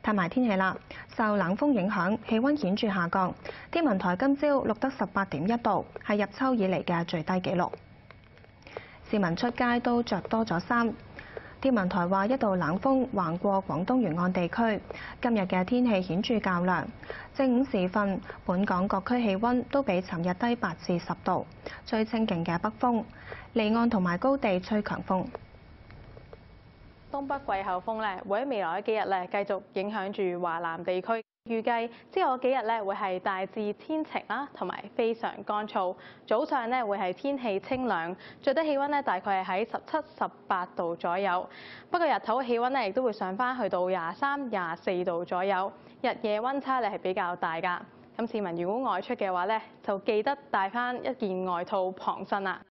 睇埋天氣啦，受冷風影響，氣温顯著下降。天文台今朝錄得18.1度，係入秋以嚟嘅最低紀錄。市民出街都着多咗衫。天文台話，一道冷風橫過廣東沿岸地區，今日嘅天氣顯著較涼。正午時分，本港各區氣温都比尋日低8至10度，吹清勁嘅北風，離岸同埋高地吹強風。 東北季候風咧會喺未來幾日咧繼續影響住華南地區，預計之後幾日咧會係大致天晴啦，同埋非常乾燥。早上咧會係天氣清涼，最低氣温咧大概係喺17、18度左右。不過日頭氣温咧亦都會上返去到23、24度左右，日夜温差咧係比較大㗎。咁市民如果外出嘅話咧，就記得帶返一件外套傍身啦。